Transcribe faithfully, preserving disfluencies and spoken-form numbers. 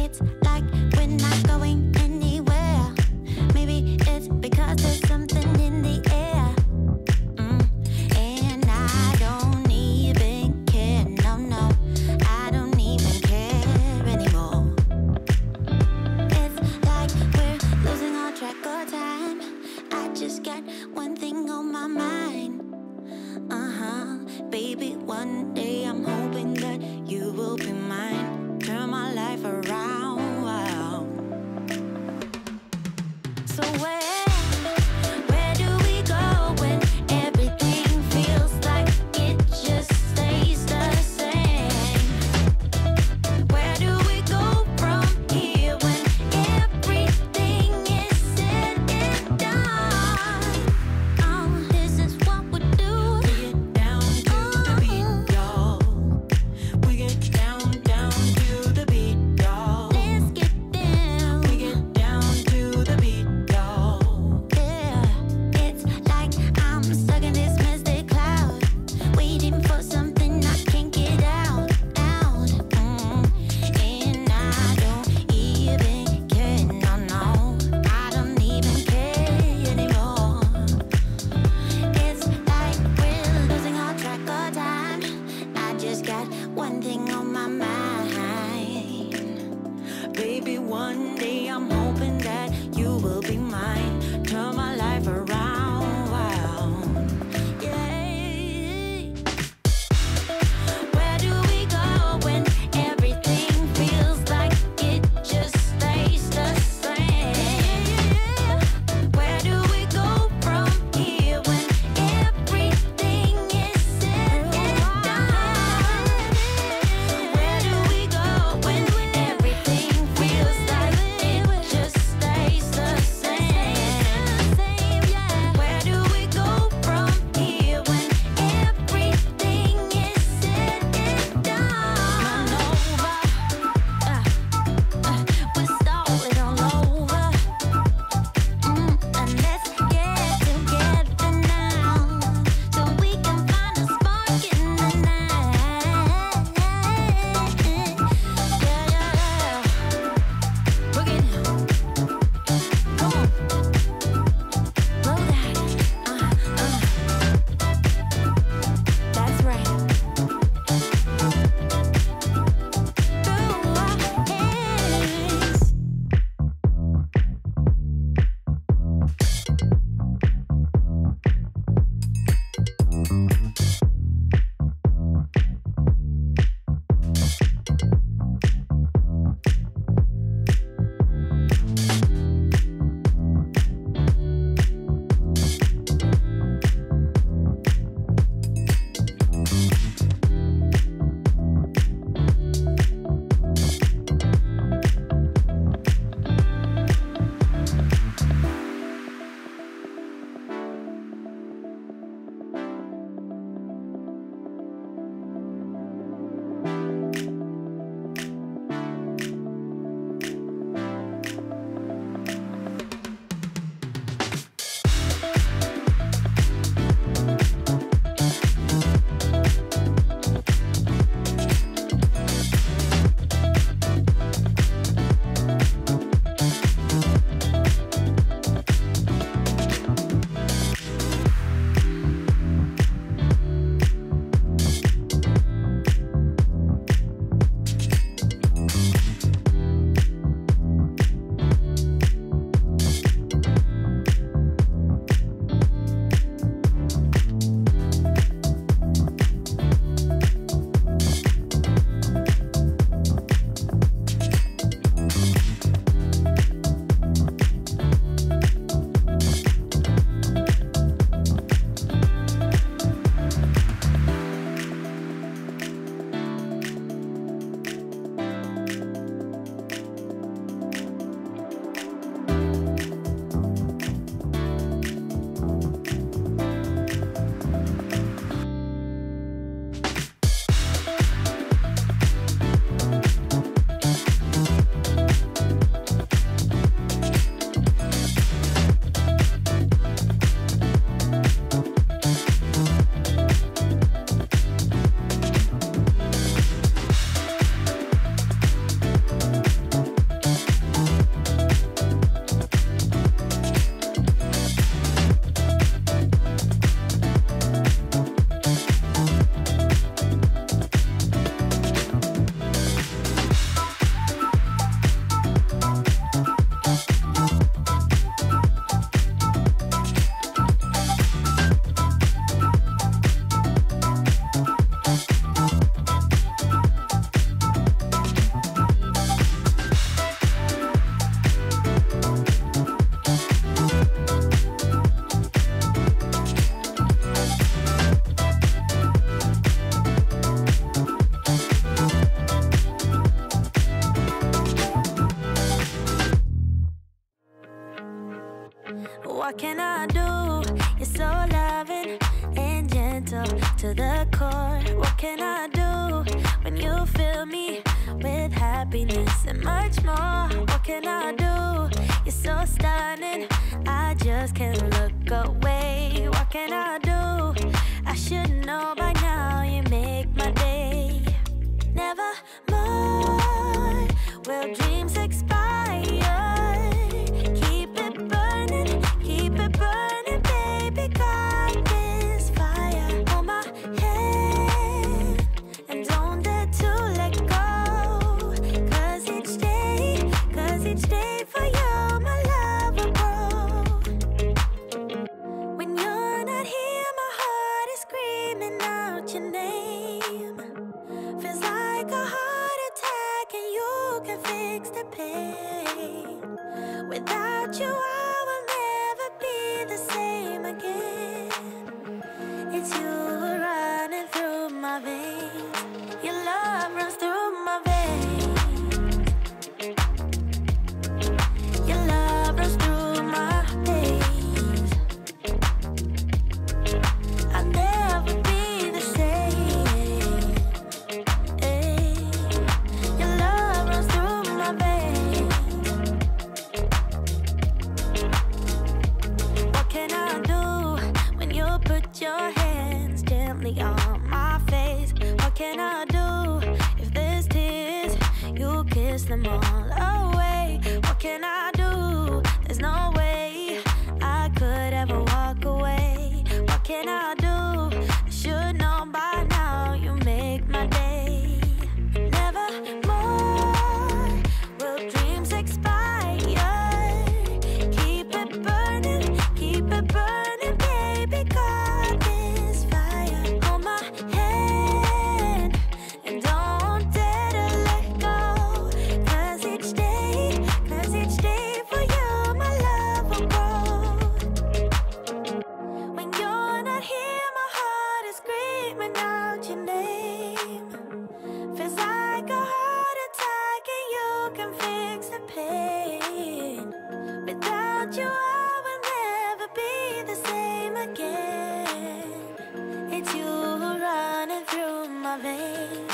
It's like we're not going anywhere. Maybe it's because there's something in the air. Mm. And I don't even care, no, no, I don't even care anymore. It's like we're losing all track of time. I just got one thing on my mind. Uh-huh, baby, one day I'm hoping that you will be mine. Turn my life around, wow. So where, where do we go when everything feels like it just stays the same? Where do we go from here when everything is said and done? Oh, this is what we do. We get down to the beat, y'all. We get down, down to the beat, y'all. Let's get down. We get down to the beat, y'all. Yeah, it's like I'm stuck in this misty cloud, waiting for something I can't get out, out. Mm. And I don't even care, no, no, I don't even care anymore. It's like we're losing all track of time. I just got one thing on my mind. Baby, one day I'm hoping that you will be mine. Turn my life around, wow. Yeah. Where do we go when everything feels like it just stays the same? Where do we go from here when everything is said and done? Where do we go when everything feels like it just stays the same? what can I do? You're so loving and gentle to the core. What can I do when you fill me with happiness and much more? What can I do? You're so stunning, I just can't look away. What can I do? I should know by now, you make my day. Never more will dreams expire. Keep it burning, keep it burning, baby. God is fire. Hold my hand and don't dare to let go. Cause each day, cause each day for you, my love will grow. When you're not here, my heart is screaming out your name. Feels like a heart attack and you can fix the pain. Without you, I will never be the same again. It's you running through my veins. Your love runs through my veins. Your love runs through my veins. I'll never be the same. Ay. Your love runs through my veins. What can I do when you put your hands gently on my face? What can I do if there's tears? You kiss them all away. What can I do? There's no way I could ever walk away. What can I do? I should know by now, you make my day. Never more will dreams expire. Keep it burning, keep it burning, baby. God is fire. Hold my hand and don't dare to let go. Cause each day, cause each day for you, my love will grow. When you're not here, my heart is screaming out your name. Feels like a heart attack and you can fix the pain. Without you, I will never be the same again. It's you running through my veins.